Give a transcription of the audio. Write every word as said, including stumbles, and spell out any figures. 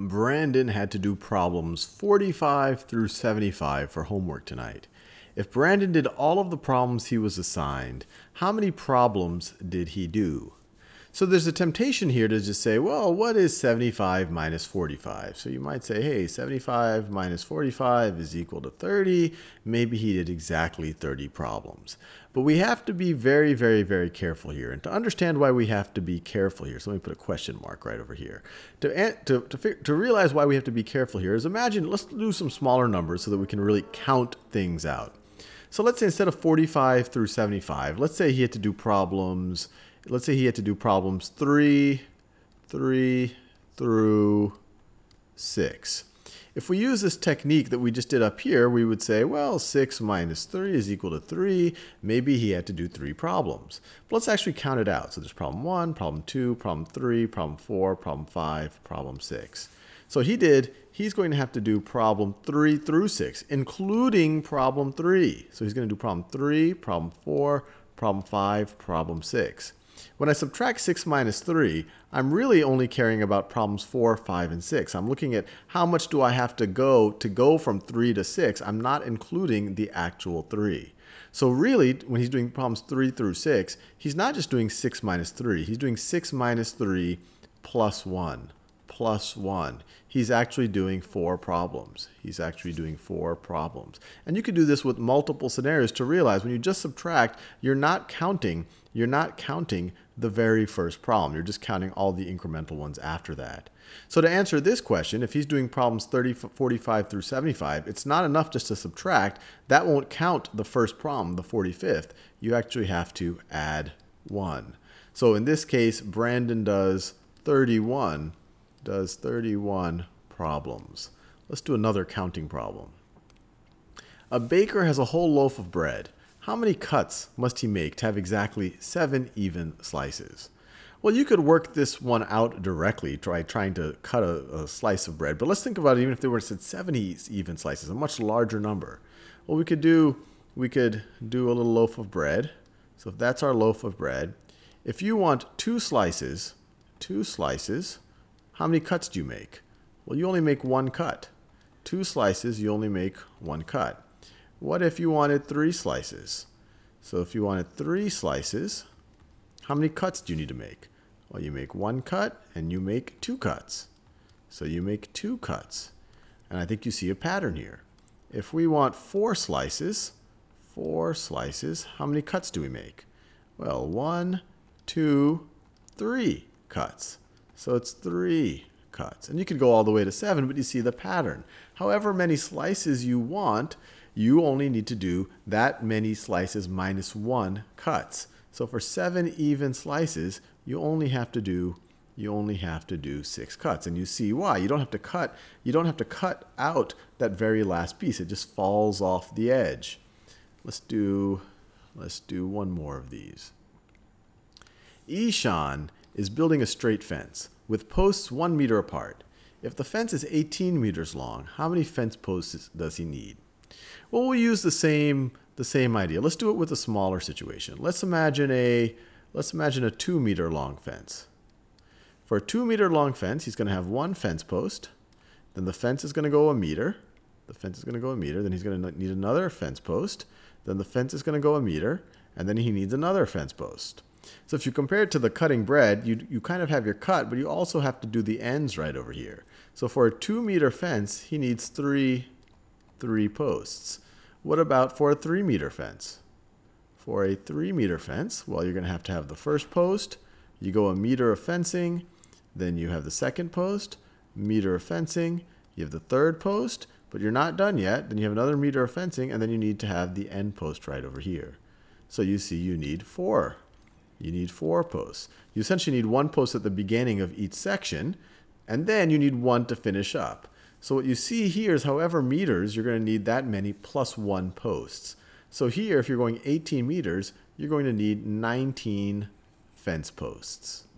Brandon had to do problems forty-five through seventy-five for homework tonight. If Brandon did all of the problems he was assigned, how many problems did he do? So there's a temptation here to just say, well, what is seventy-five minus forty-five? So you might say, hey, seventy-five minus forty-five is equal to thirty. Maybe he did exactly thirty problems. But we have to be very, very, very careful here. And to understand why we have to be careful here, so let me put a question mark right over here. To, to, to, to realize why we have to be careful here is imagine, let's do some smaller numbers so that we can really count things out. So let's say instead of forty-five through seventy-five, let's say he had to do problems Let's say he had to do problems three, three through six. If we use this technique that we just did up here, we would say, well, six minus three is equal to three. Maybe he had to do three problems. But let's actually count it out. So there's problem one, problem two, problem three, problem four, problem five, problem six. So he did, he's going to have to do problem three through six, including problem three. So he's going to do problem three, problem four, problem five, problem six. When I subtract six minus three, I'm really only caring about problems four, five, and six. I'm looking at how much do I have to go to go from three to six. I'm not including the actual three. So really, when he's doing problems three through six, he's not just doing six minus three. He's doing six minus three plus one, plus one. He's actually doing four problems. He's actually doing four problems. And you could do this with multiple scenarios to realize when you just subtract, you're not counting, you're not counting the very first problem. You're just counting all the incremental ones after that. So to answer this question, if he's doing problems thirty, forty-five through seventy-five, it's not enough just to subtract. That won't count the first problem, the forty-fifth. You actually have to add one. So in this case, Brandon does thirty-one. does thirty-one problems. Let's do another counting problem. A baker has a whole loaf of bread. How many cuts must he make to have exactly seven even slices? Well, you could work this one out directly, try trying to cut a, a slice of bread. But let's think about it, even if they were said seventy even slices, a much larger number. Well, we could do we could do a little loaf of bread. So if that's our loaf of bread, if you want two slices, two slices, how many cuts do you make? Well, you only make one cut. Two slices, you only make one cut. What if you wanted three slices? So if you wanted three slices, how many cuts do you need to make? Well, you make one cut and you make two cuts. So you make two cuts. And I think you see a pattern here. If we want four slices, four slices, how many cuts do we make? Well, one, two, three cuts. So it's three cuts. And you could go all the way to seven, but you see the pattern. However many slices you want, you only need to do that many slices minus one cuts. So for seven even slices, you only have to do you only have to do six cuts. And you see why. You don't have to cut, you don't have to cut out that very last piece. It just falls off the edge. Let's do let's do one more of these. Ishan is building a straight fence with posts one meter apart. If the fence is eighteen meters long, how many fence posts does he need? Well, we'll use the same the same idea. Let's do it with a smaller situation. Let's imagine a let's imagine a two meter long fence. For a two meter long fence, he's going to have one fence post. Then the fence is going to go a meter. The fence is going to go a meter. Then he's going to need another fence post. Then the fence is going to go a meter. And then he needs another fence post. So if you compare it to the cutting bread, you, you kind of have your cut, but you also have to do the ends right over here. So for a two meter fence, he needs three, three posts. What about for a three meter fence? For a three meter fence, well, you're going to have to have the first post. You go a meter of fencing. Then you have the second post, meter of fencing. You have the third post, but you're not done yet. Then you have another meter of fencing, and then you need to have the end post right over here. So you see you need four. You need four posts. You essentially need one post at the beginning of each section, and then you need one to finish up. So what you see here is however meters, you're going to need that many plus one posts. So here, if you're going eighteen meters, you're going to need nineteen fence posts.